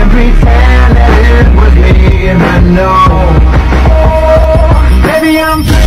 pretend that it was me, but no. Baby, I'm